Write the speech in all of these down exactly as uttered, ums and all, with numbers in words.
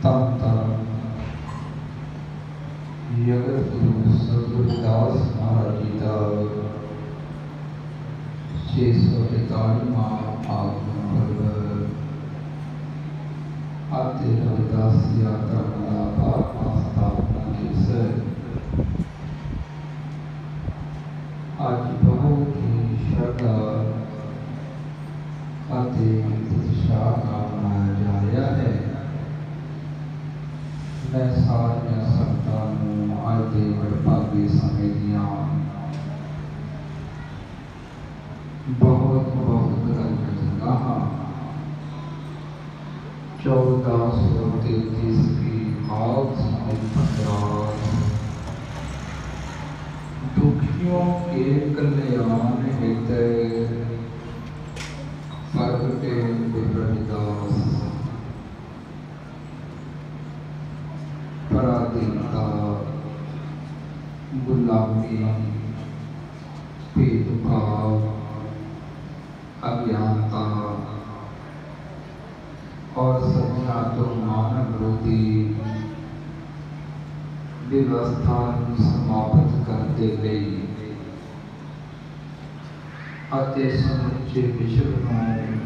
ਧੰਨ ਧੰਨ ਜਗਤ ਗੁਰੂ ਸਤਿਗੁਰੂ ਰਵਿਦਾਸ ਮਹਾਰਾਜ ਜੀ ਦਾ ਛੇ ਸੌ ਇਕਤਾਲੀਵਾਂ ਆਗਮਨ ਪੁਰਬ ਅਤੇ ਰਵਿਦਾਸ ਯਾਤਰਾ ਦਾ ਬਾਰ੍ਹਵਾਂ ਸਥਾਪਨਾ ਦਿਵਸ ਅੱਜ ਬਹੁਤ ਹੀ ਸ਼ਰਧਾ ਅਤੇ ਉਤਸ਼ਾਹ ਨਾਲ ਮਨਾਇਆ ਜਾ ਰਿਹਾ ਹੈ। मैं सारिया संगतां नूं अज दे वडभागे समय दीआं बहुत बहुत धन्यवाद। चौदह सौ तैंतीस की हाथ दुखियों के कल्याण हित प्रगटे गुरु रविदास पराधीनता गुलामी भेदभाव अज्ञानता और सज्जना तो मानव विरोधी व्यवस्था समाप्त करने लई अते समुचे विश्व में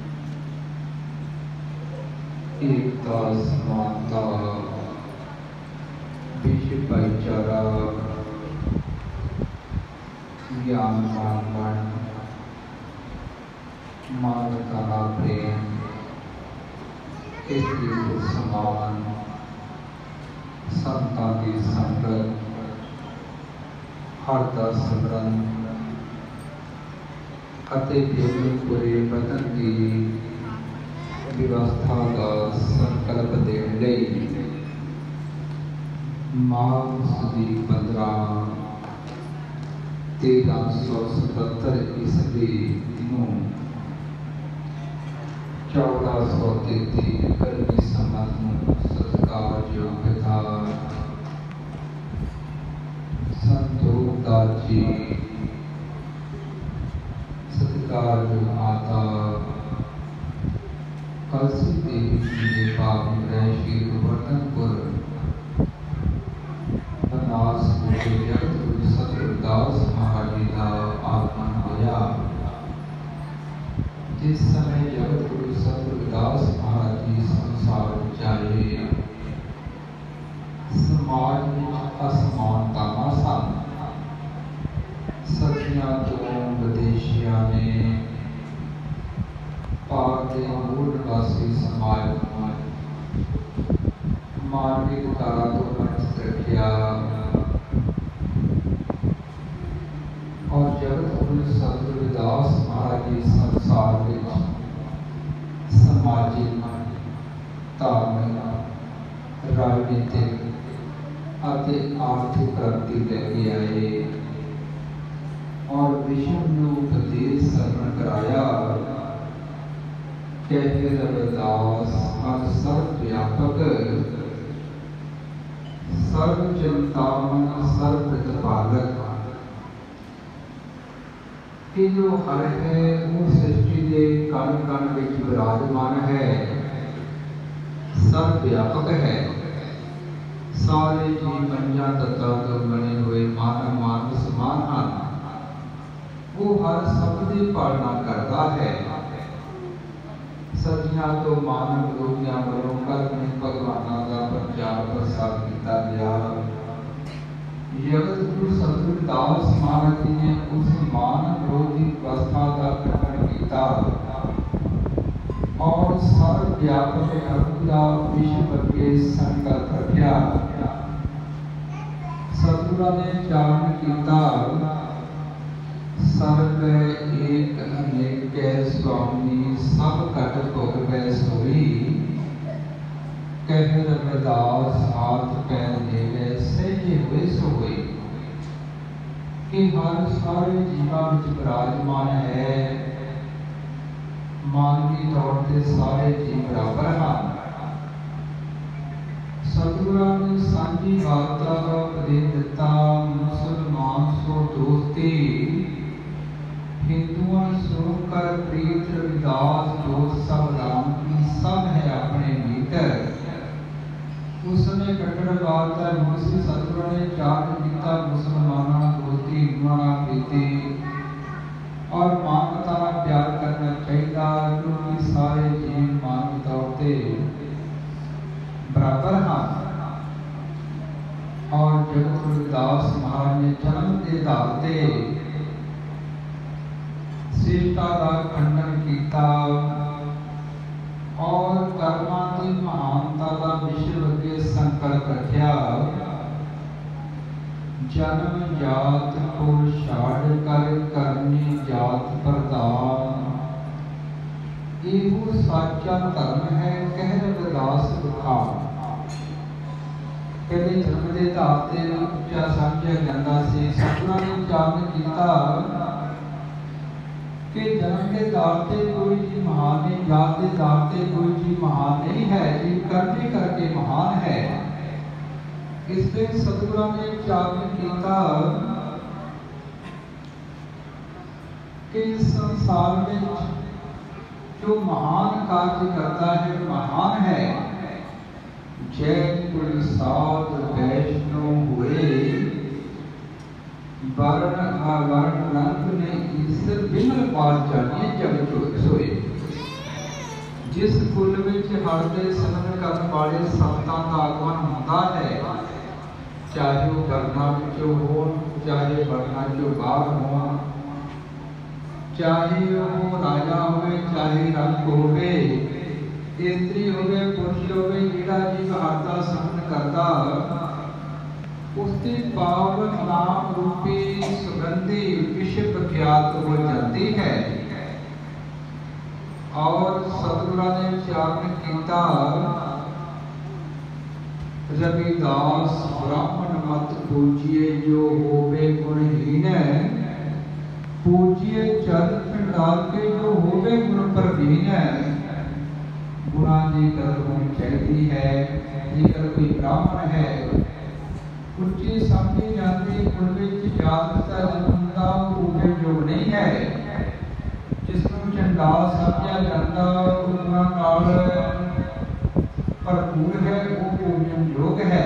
एकता समानता विश्व भाईचारा ज्ञान मानवन मानवता का प्रेम एक दूसरे समान संतां की संगत हर का सिमरन अते पूरे बदन की व्यवस्था का संकल्प देने लई माघ सुदी पंद्रह तेरह सौ सतहत्तर ईस्वी नूं चौदह सौ तैंतीस गर्मी संवत नूं सत्कारयोग पिता संत रूपदास जी सत्कारयोग माता कलसी देवी जी के पावन ग्रह श्री गोवर्धनपुर जगत गुरु सतगुरुदास महाराज जी का आगमन होया। जिस समय जगत गुरु सतगुरुदास महाराज जी संसार विच आए समाज में असमानतावां सन। सदियां तो विदेशियां ने भारत के मूल निवासी समाज को मानवी अधिकारां तो वंचित रखिया और जगत गुरु सतगुरुदास महाराज जी संसार में समाजिक धार्मिक राजनीतिक और आर्थिक क्रांति लेके आए और विश्व में उपदेश श्रवण कराया। कहे रविदास हर सर्व व्यापक सर्व चिंतामन सर्व प्रतिपालक कि जो हर है वो सृष्टि के कण कण विच विराजमान है, सर्वव्यापक है। सारे जीव पंजा तत्तां तो बने हुए मानव मानव समान हैं। वो हर शब्द की पालना करता है। सदियां तो मानव लोगियां वालों कर्म भगवाना का प्रचार प्रसार किया गया। जगत गुरु सतगुरुदास महाराज जी ने उस मानव विरोधी व्यवस्था का खंडन किया और सर्वव्यापक अखंडता विश्व के संकल्प रखा। सतगुरु ने चारण किया सर्व एक अनेक स्वामी सब कट भोग वै सोई। कह रविदास हाथ पैर देवे सहजे हुए सो हुए कि हर सारे जीवां विच विराजमान है। मानवी तौर ते सारे जीव बराबर हैं। सतगुरु ने सांझी वार्ता का उपदेश दिता। मुसलमान सो दोस्ती हिंदुआं सो कर प्रीत। रविदास दोस्त सब राम की सब है अपने भीतर। से कट्टरवाद का मुंशी सतगुरु ने चार्ज किया मुसलमाना धोती हिंदुआना प्रीति और मानवता का प्यार करना चाहिए क्योंकि सारे जीव मानव तौर पे बराबर हाँ। और जगत गुरु रविदास महाराज ने जन्म के आधार ते श्रेष्ठता का खंडन किया और कर्मां की महानता का विश्व अगे संकल्प रखा। जन्म जात को छाड़ कर करनी जात प्रदान, एहो साचा धर्म है कह रविदास बखान। पहले जन्म के आधार ते उच्चा समझा जाता सी। सतगुरां ने उच्चारण किया कि जन्म के आधार ते कोई जी महान नहीं, जात के आधार ते कोई जी महान नहीं है, जी करने करके महान है। इसलिए सतगुरां ने उच्चारण किया कि संसार में जो महान कार्य करता है महान है। जय कुल साध वैष्णव हुए, वर्ण आवर्ण रंग ने ईश्वर बिमल पाल जानिए जगत सोए। जिस कुल विच हर दे सिमरन करन वाले संतां दा आगमन हुंदा है, चाहे वो वर्णा विचों होण, चाहे वर्णा चों बाहर होण, चाहे वो राजा होवे, चाहे रंग होवे, स्त्री होवे, पुरुष होवे, जिहड़ा जीव हर दा सिमरन करदा उसकी पावन नाम रूपी सुगंधी विश्व प्रख्यात हो जाती है। और सतगुरां ने उच्चारण किया रविदास ब्राह्मण मत पूजिए जो होवे गुणहीन, पूजिए चरण पिंडाल के जो होवे गुण प्रवीण। गुणा की कदर होनी चाहिए है। जेकर कोई ब्राह्मण है उच्ची समझी जाती गुण विच जागता जन्मदा पूजे योग नहीं है। जिसनों चंडाल समझा जाता गुणा नाल भरपूर है, वो पूजन योग है।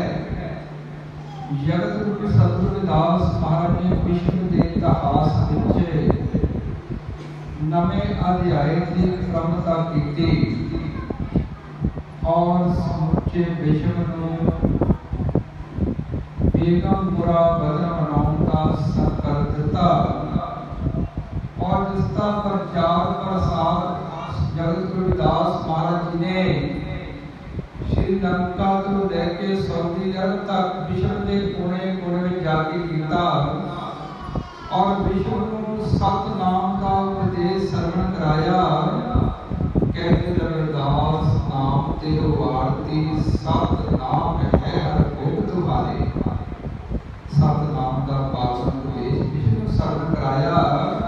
जगत गुरु सतगुरु रविदास महाराज ने विश्व के इतिहास विच नवे अध्याय की क्रमता की और समुचे विश्व को बेगम बुरा बदन बनाने का संकल्प दिता। और जिसका प्रचार प्रसार जगत गुरु रविदास महाराज जी ने श्रीलंका तो लेके सऊदी अरब तक विश्व के कोने कोने में जाके किया और विश्व को सत नाम का उपदेश श्रवण कराया। कहते रविदास नाम तेरो आरती, सत नाम है हर भोग तुम्हारे। सत नाम का पावन उपदेश विष्णु श्रवण कराया।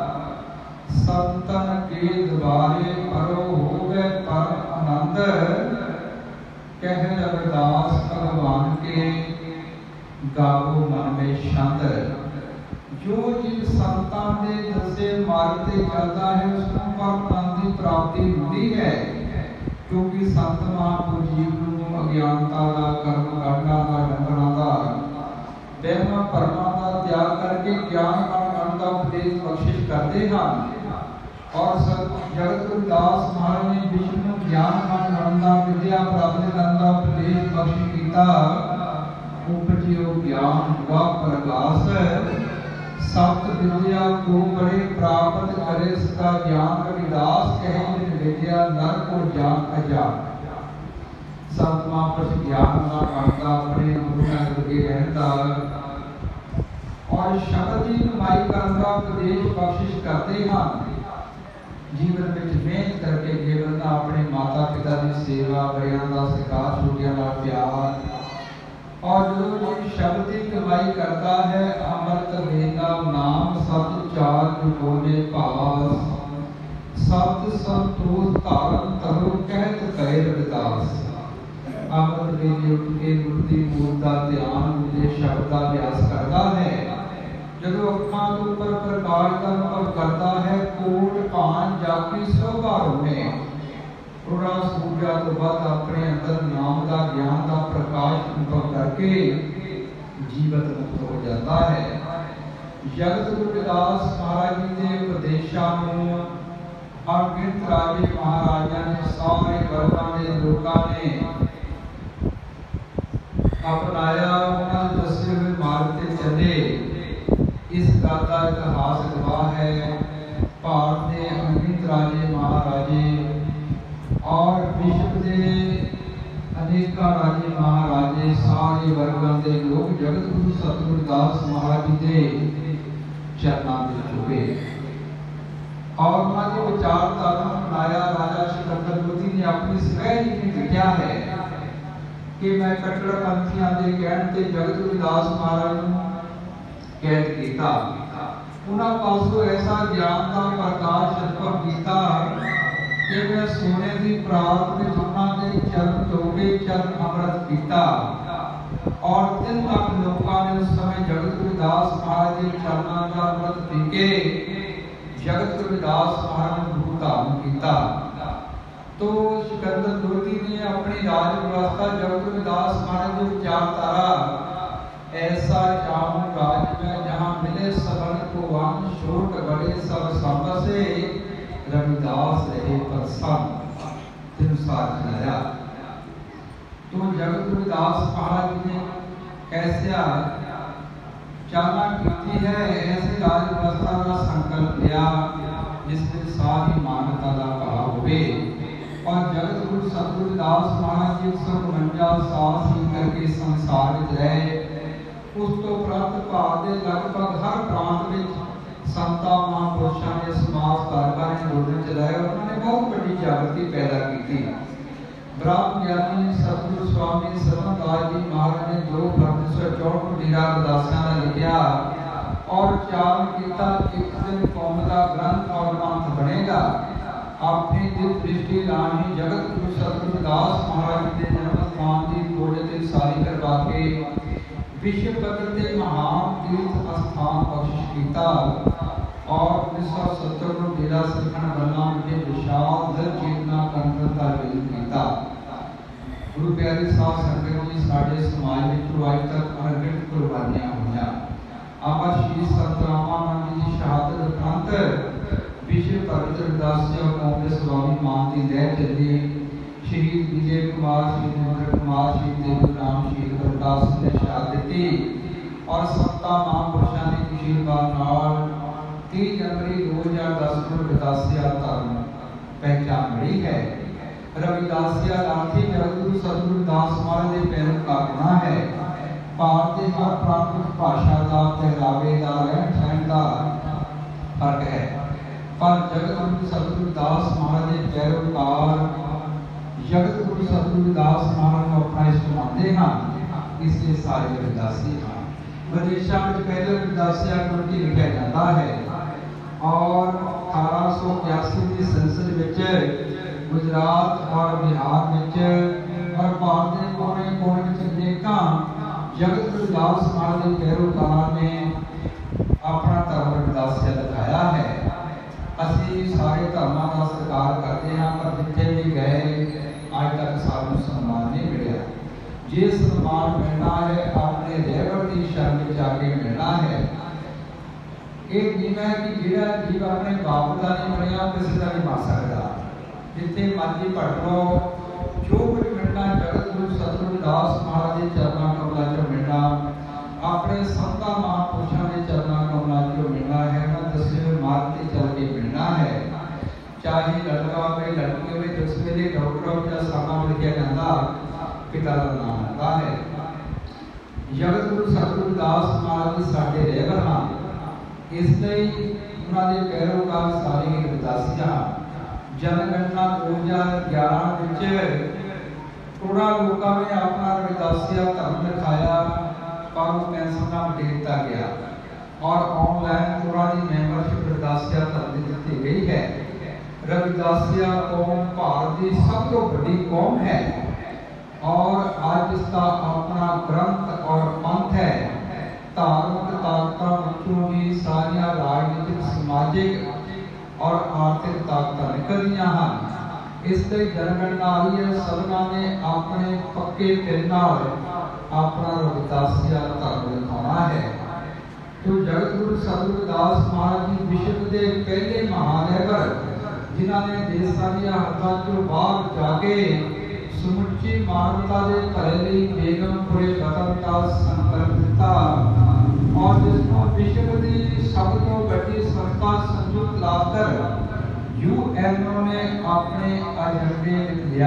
संतन के द्वारे परो होवे परम आनंद, कह रविदास भगवान के गावो मन में छंद। जो जीव संतां दे दसे मार्ग ते चलता है उसको परम की प्राप्ति होती है। क्योंकि संत महापुरुष जीव को अज्ञानता का कर्म कांडा का डंगना का वहमा भरमा का त्याग करके ज्ञान कांड का उपदेश बख्शिश करते हैं। और जगत गुरु रविदास महाराज ने विष्णु ज्ञान कांड का विद्या प्राप्ति का उपदेश बख्शिश किया। उपजियो ज्ञान हुआ प्रकाश, सत विद्या को बड़े प्राप्त करे सका ज्ञान। रविदास कहे विद्या नर को ज्ञान अजान। संत महापुरुष ज्ञान का कांडा अपने गुरुनां लगे रहता और शब्द की कमाई करने का उपदेश बख्शिश करते हैं। जीवन में मेहनत करके जीवन का अपने माता पिता की सेवा, बड़ियां का सत्कार, छोटियां का प्यार और जो शब्द की कमाई करता है अमृत वेदा नाम सत चार बोले पास। सत संतोष धारण तरो कहत कहे रविदास। अमृत वेले उठ के मूर्ति मूर्त का ध्यान मुझे शब्द का अभ्यास करता है। जब अखा के ऊपर प्रकाश का अनुभव करता है कोट पान जाकी शोभा में थोड़ा सूर्या तो बाद अपने अंदर नाम का ज्ञान का प्रकाश अनुभव करके जीवत मुक्त हो जाता है। जगत गुरु रविदास महाराज जी के उपदेशों को अनगिनत राजे महाराजा ने सारे वर्गों के लोगों ने अपनाया, उन्होंने दसे हुए मार्ग से चले। इस गल का इतिहास गवाह है। भारत के अनगिनत राजे महाराजे और विश्व के अनेक राजे महाराजे सारे वर्गों के लोग जगत गुरु सतगुरु रविदास महाराज जी के चरणों में झुके और उन्होंने विचारधारा बनाया। राजा सिकंदर लोधी ने अपनी सहज में लिखा है कि मैं कट्टरपंथियों के कहने से जगत गुरु रविदास महाराज को कैद किया। उन्होंने पासों ऐसा ज्ञान का प्रकाश अर्पण किया कि मैं सोने की प्रात में उन्होंने चरण धोके चरण अमृत पीता और दिन तक लोगों ने उस समय जगत गुरु रविदास महाराज के चरणों का अमृत पी के जगत गुरु रविदास महाराज ने गुरु धारण किया। तो सिकंदर लोधी ने अपनी राज व्यवस्था जगत गुरु रविदास महाराज की विचारधारा ऐसा चाहूं राज में जहाँ मिले सबन को वन छोट बड़े सब सब से रविदास रहे प्रसन्न तिनुसार चलाया। तो जगत गुरु रविदास महाराज ने कैसे चालना की है, ऐसे राज व्यवस्था का संकल्प लिया जिसमें सारी मानवता का कहा हुए। और जगत गुरु सतगुरु रविदास महाराज जी सौ उनवंजा साल सी करके संसार में रहे। उस तो प्राप्त भाग के लगभग हर प्रांत में संतां महापुरुषों ने समाज कारकों ने अंदोलन चलाया। उन्होंने बहुत बड़ी जागृति पैदा की थी। ब्रह्म ज्ञानी सतगुरु स्वामी सतनदास जी महाराज ने दो फरवरी सौ चौंठ को डेरा रविदासियां का लिखा और चार किता एक दिन कौम का ग्रंथ और पंथ बनेगा। अपनी दिल दृष्टि लानी जगत गुरु सतगुरु रविदास महाराज के जन्म स्थान की खोज से सारी करवा के विश्व पद्धति से महान तीर्थ स्थान बख्शिश किया और उन्नीस सौ सत्तर को डेरा सिखण बल्ला के विशाल दल चेतना कंकर का आयोजन किया। गुरु प्यारे साहब संगत जी साडे समाज में आज तक अनगिनत कुर्बानियां हुई। अमर श्री संत रामानंद जी शहादत उपरांत विश्व भगत रविदास जी और कांग्रेस स्वामी मान की लहर चली। शहीद विजय कुमार, शहीद नरेंद्र कुमार, शहीद देवराम, शहीद गुरदास ने शहादत दी और सत्ता महापुरुषों ने आशीर्वाद तीस जनवरी दो हज़ार दस को रविदासिया धर्म पहचान मिली है। रविदासिया लाठी जगत गुरु सतगुरु रविदास महाराज के पैरों का गुना है। भारत के हर प्रांत में भाषा का पहरावे का रहन सहन का फर्क है, पर जगत गुरु सतगुरु रविदास महाराज के पैरोकार जगत गुरु सतगुरु रविदास महाराज को अपना इष्ट मानते हैं, इसलिए सारे रविदासी हैं। विदेशों में पहले रविदासिया गुरु लिखा जाता है और अठारह सौ इक्यासी की संसद में गुजरात और बिहार में और भारत के कोने कोने में अनेकों जगत गुरु रविदास महाराज के पैरोकार ने अपना धर्म रविदासिया दिखाया है। असि सारे धर्मों का सत्कार करते हैं, पर जिथे भी गए आज तक सानू सम्मान नहीं मिला। जे सम्मान मिलना है अपने रहबर की शरण में जाके मिलना है। एक जीव है कि जिहड़ा जीव अपने बाप का नहीं बनया किसी का नहीं बन सकता। जिथे मर्जी भट लो, जो कुछ मिलना जगत गुरु सतगुरु रविदास महाराज के चरणों कमलों चो मिलना, अपने संतां महापुरुषों के चरणों कमलों चो मिलना है। उन्होंने दसे हुए मार्ग से चल के मिलना है। चाहे लड़का हो लड़की हो, जिस वेले डॉक्टर हो या सामा लिखा जाता पिता का नाम आता है। जगत गुरु सतगुरु रविदास महाराज जी साडे रहबर हैं, इसलिए उन्होंने पैरोकार सारी रविदासियां जनगणना दो हज़ार ग्यारह करोड़ा लोगों ने अपना रविदासिया धर्म दिखाया, पर वो पेंशन का देता गया और ऑनलाइन करोड़ा की मेंबरशिप रविदासिया धर्म दी दी गई है। रविदासिया कौम भारत की सब तो बड़ी कौम है और आज इसका अपना ग्रंथ और पंथ है। धार्मिक ताकत बच्चों की सारिया राजनीतिक सामाजिक और आर्थिक ताकत निकलियां हैं। इसलिए जनगणना आई है, सबना ने अपने पक्के दिल नाल अपना रविदासिया धर्म दिखाना है। तो जगत गुरु सतगुरु रविदास महाराज जी विश्व के पहले महान हैबर जिन्होंने देशों की हत्या चो बाहर जाके समुची मानवता के भले लिए बेगमपुरे वतन का संकल्प दिता और जिसको विश्व की सब तो बड़ी संस्था संयुक्त लाकर यूएनओ ने अपने एजेंडे लिख लिया।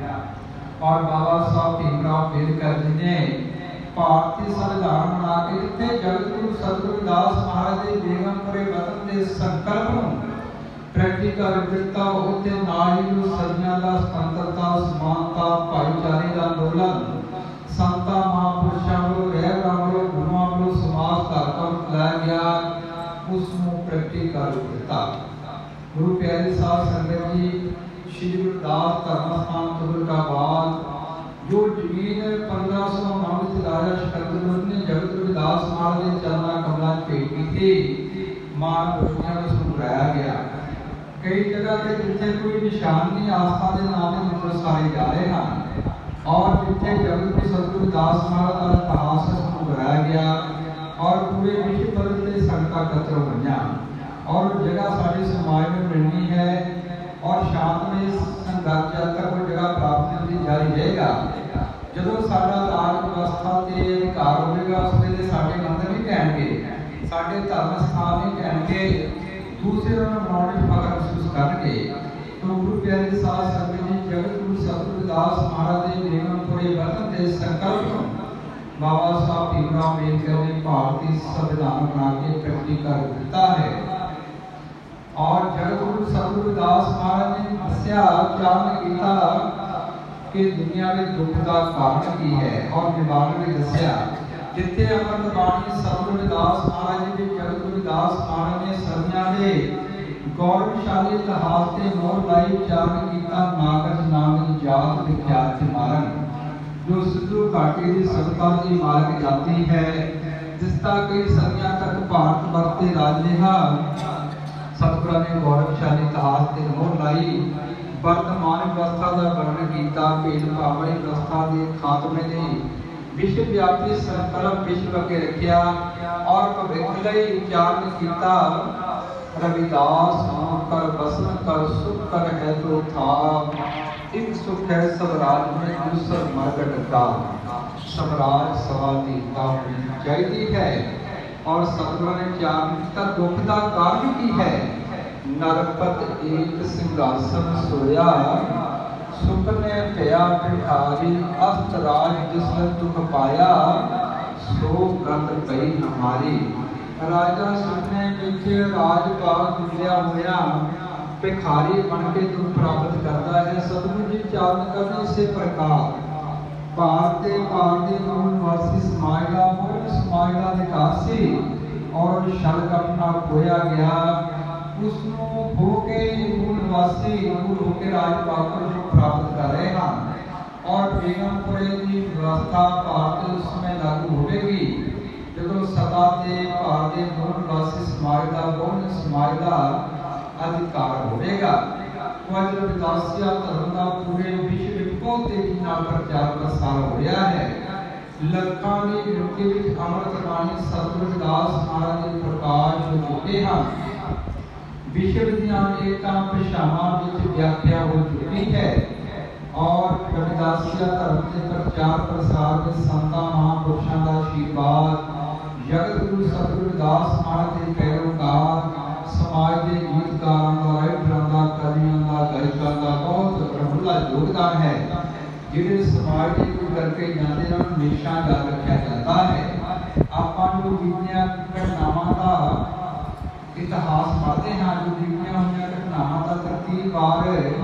और बाबा साहब भीमराव अम्बेडकर जी ने भारतीय संविधान बना के जिथे जगत गुरु सतगुरु रविदास महाराज के बेगमपुरे वतन के संकल्प को प्रैक्टिकल दिता उत्ते नाल ही जो सदियां दा स्वतंत्रता समानता भाईचारे का अंदोलन संता महापुरुषों को रहबरां को गुरुओं को समाज धारकों लाया गया उसको प्रैक्टिकल दिता। गुरु प्यारे साहब संगत जी श्री गुरु रविदास धर्म स्थान तुगलकाबाद जो जमीन पंद्रह सौ नौ में राजा सिकंदर ने जगत गुरु रविदास महाराज के चरणों कमलों भेंट की थी मान गुरुओं को सुनाया गया। कई जगह पे जिथे कोई निशान नहीं आस्था के नाम से मतलब सारे जा रहे हैं और जिथे जगत गुरु सतगुरु रविदास महाराज का इतिहास सुनाया गया और पूरे विश्व भर से संगतां एकत्र हुई और जगह सारे समाज में मिलनी है और शांतमय संघर्ष जब तक कोई जगह प्राप्त होती जारी रहेगा। जो साडा राज व्यवस्था के अधिकार होगा उस वे साडे मंदिर नहीं कहणगे साडे धर्म स्थान नहीं कहणगे दूसरे बनाने फखर महसूस करके। तो गुरु प्यारे साध संगत जी जगत गुरु सतगुरु रविदास महाराज के बेगमपुरे वतन के संकल्प बाबा साहब भीमराव अम्बेडकर ने भारतीय संविधान बना के प्रैक्टिकल दिता है। और जगत गुरु सतगुरु रविदास महाराज ने दस्या चारण किया कि दुनिया में दुख का कारण की है और निवारण भी दस्या जिथे अमृत बाणी सतगुरु रविदास महाराज जी के जगत गुरु रविदास महाराज ने सदियां के गौरवशाली इतिहास से मोर लाई उच्चारण किया नागज नाम जात विख्यात मारन जो सिद्धू घाटी की संता की मार्ग जाती है जिसका कई सदियां तक भारत वर्ष से राज रहा। सतगुरु ने गौरवशाली इतिहास से मोर लाई वर्तमान व्यवस्था का वर्णन किया भेदभाव वाली व्यवस्था के खात्मे के विश्वव्यापी संकल्प विश्व अगे रखिया और भविष्य लई उच्चारण किया रविदास कर बसन कर सुख कर है तो था एक सुख है स्वराज में दूसर मरगट का स्वराज सवादी का चाहिए है। और सतगुरु ने जानता दुख का कारण की है नरपत एक सिंहासन सोया सुख ने पया बिठारी अस्त राज जिसने दुख पाया सो गंद पई हमारी। राजा सुखने विच राजपाल गुजरिया होया भिखारी बन के दुख प्राप्त करता है। सतगुरु जी चारण करने इसे प्रकार भारत के भारतीय मूल निवासी समाज का मूल समाज का निकासी और शर्क अपना खोया गया उसको हो के मूल निवासी मूल होकर राजपाल को प्राप्त कर रहे हैं। और बेगमपुरे की व्यवस्था भारत उस समय लागू होगी जो सदा के भारत के मूल निवासी समाज का बहु समाज का अधिकार होगा। आज रविदासिया धर्म का पूरे विश्व में बहुत तेजी नाल प्रचार प्रसार हो रहा है। लखां की गिनती में अमृत बाणी सतगुरु रविदास महाराज के प्रकाश हो चुके हैं। विश्व ਦੀਆਂ अनेਕਾਂ ਭਾਸ਼ਾਵਾਂ ਵਿੱਚ व्याख्या हो चुकी है और रविदासिया धर्म के प्रचार प्रसार में संतां महापुरुषों का आशीर्वाद जगत गुरु सतगुरु रविदास महाराज के पैरोकार समाज के गीतकारों का राइटरों का कवियों का गायकों का बहुत प्रमुख योगदान है जिन्हें समाज के कुछ करके जाते हैं हमेशा याद रखा जाता है। आप जो बीतियां घटनावां का इतिहास पढ़ते हैं जो बीतियां हुई घटनावां का तरतीबवार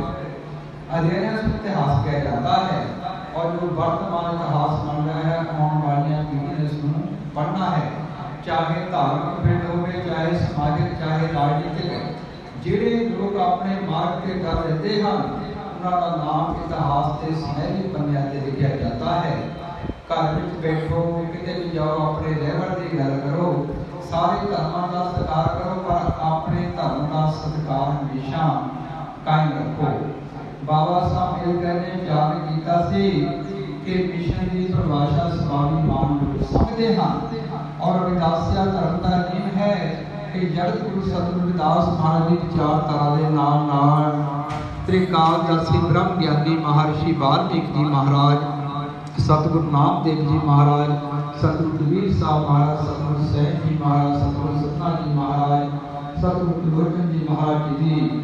अध्ययन इतिहास किया जाता है और जो वर्तमान इतिहास बन रहा है आने वाली पीढ़ी ने इसको पढ़ना है चाहे धार्मिक पिंड हो चाहे सामाजिक चाहे राजनीतिक जिहड़े लोग अपने मार्ग के कर रहते हैं उनका नाम इतिहास के सुनहरी पन्नियां ते लिखा जाता है। घर में बैठो किते भी जाओ अपने रहवर की गल करो सारे धर्मों का सत्कार करो पर अपने धर्म का सत्कार हमेशा कायम रखो। बाबा साहब अम्बेडकर ने जान किया कि मिशन की परिभाषा स्वाभिमान समझते हैं और रविदासिया धर्म का नियम है कि जगत गुरु सतगुरु रविदास महाराज की विचारधारा के नाल नाल त्रिकालदर्शी ब्रह्म ज्ञानी महर्षि वाल्मीकि जी महाराज, सतगुरु नामदेव जी महाराज, सतगुरु कबीर साहब महाराज, सतगुरु सैन जी महाराज, सतगुरु सतना जी महाराज, सतगुरु त्रिलोचन जी महाराज जी की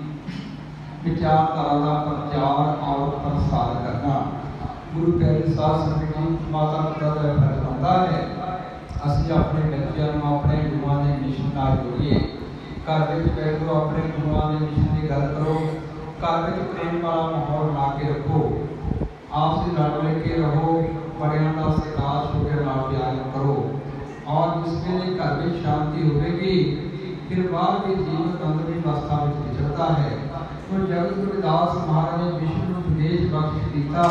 विचारधारा का प्रचार और प्रसार करना गुरु प्यारे साध संगत जी माता पिता का फर्ज बनता है। असं अपने बच्चों को अपने गुरुओं के मिशन नाल जोड़िए। घर में बैठो अपने गुरुओं के मिशन की गल करो। घर में प्रेम वाला माहौल बना के रखो। आपसे रल मिल के रहो। बड़ियां का सत्कार छोटे नाल प्यार करो और जिस वेले घर में शांति होगी फिर बाहर के जीवन अंदर भी अवस्था में विचरता है। तो जगत गुरु रविदास महाराज ने विश्व को उपदेश बख्श दिता।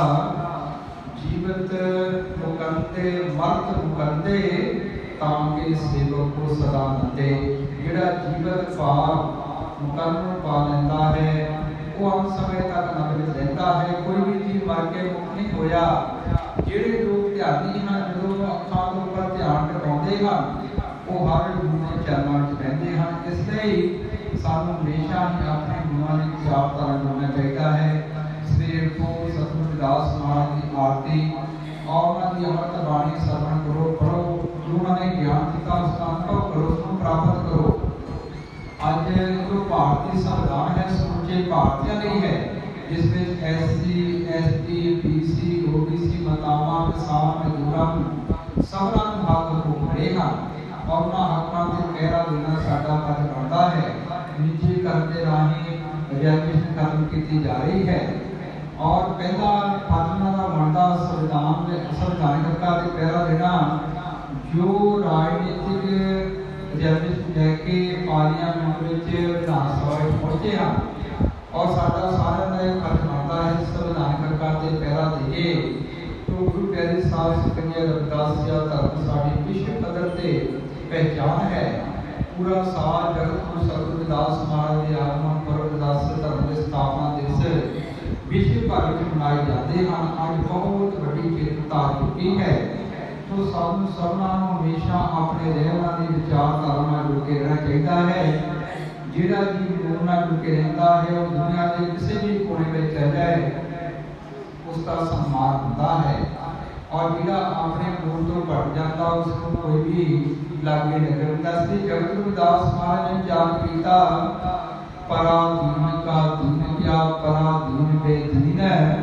जीवत मुकंदे मर्त मुकंदे तांके सेवक को सदा नंदे। जिहड़ा जीवत भाव मुकंद पा लैंदा है वो अंत समय तक नंद विच रहिंदा है। कोई भी जीव मर के मुक्त नहीं होया। जिहड़े लोग ध्यानी हैं जो अखां के उपर ध्यान टिकाउंदे हन वो हर गुरु के चरणों में रहिंदे हन। इसलिए सानू हमेशा ही अपने गुरुओं की विचारधारा जोड़ना चाहिए है। सवेर को सतगुरु रविदास महाराज की आरती और उन्होंने अमृत बाणी श्रवण करो, पढ़ो, जो उन्होंने ज्ञान दिता उसका अनुभव करो, उसको प्राप्त करो। आज जो भारतीय संविधान है समूचे भारतीयों लिए है, जिसमें S C S T B C O B C मतावा किसान मजदूर सबना हक मिले हैं और उन्होंने हकों से पहरा देना साडा फर्ज बनता है। निजी करते राही रिजर्वेशन खत्म की जा रही है और पहला फर्ज का बनता संविधान संवैधानिक हकों से पहरा देना। जो राजनीतिक रिजर्वेशन लैके पार्लियामेंट विधानसभा पहुंचे हैं और साडा सारिਆਂ का एक फर्ज बनता है संवैधानिक हकों से पहरा देइए। तो गुरु प्यारे साध संगत रविदासिया धर्म साडी विश्व पद्धर से पहचान है। पूरा साल जगत गुरु सतगुरु रविदास महाराज के आगमन पर रविदास धर्म के स्थापना दिवस विश्व भर में मनाए जाते हैं। अज बहुत बड़ी चेतना आ चुकी है। तो सानू सबना हमेशा अपने रहना की विचारधारा में जुड़ के रहना चाहिए है। जिहड़ा जीव गुरु नाल जुड़ के रहता है और दुनिया के किसी भी कोने में चल जाए उसका सम्मान होता है और जिहड़ा अपने मूल तो भट जाता उसको कोई भी लागे नहीं करता। इसलिए जगत गुरु रविदास महाराज ने जान किया पराधीन का दीन क्या पराधीन बेदीन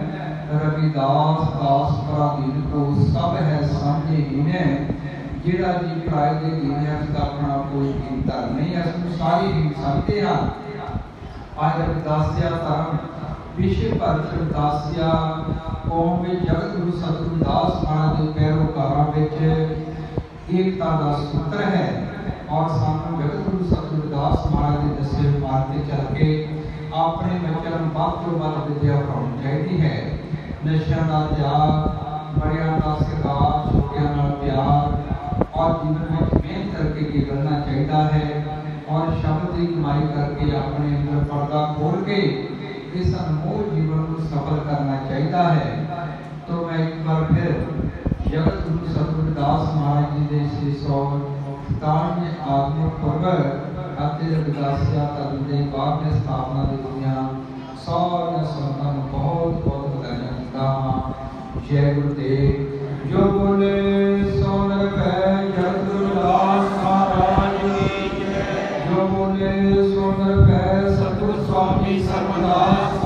रविदास दास पराधीन को सब है समझे हीन। जिहड़ा जी पराए दे दीन है उसका अपना कोई कीमता नहीं है। उसको सारी ही सकते हैं। आज रविदासिया धर्म विश्व भर रविदासिया कौम में जगत गुरु सतगुरु रविदास महाराज के पैरोकारों में एकता का सूत्र है और सानू जगत गुरु सतगुरु रविदास महाराज के दसे मार्ग पर चल के अपने बच्चों को वध तो वध विद्या पढ़ानी चाहिए है। नशा का त्याग, बड़ियां का सत्कार, छोटियां नाल प्यार और जीवन में मेहनत करके ये करना चाहिए है और शब्द की कमाई करके अपने अंदर पर्दा खोल के इस अनमोल जीवन को सफल करना चाहिए है। तो मैं एक बार फिर जगत गुरु सतगुरु रविदास महाराज जी के छे सौ सतानवे आगमन पर्व ਅਤੇ रविदासिया धर्म के बारहवें स्थापना दिवस सारे संतां नूं बहुत बहुत बधाइयां दिंदा हां। जय गुरुदेव। जो बोले सो निरभै जगत गुरु रविदास महाराज की जय। जो बोले सो निरभै सतगुरु स्वामी सर्वदास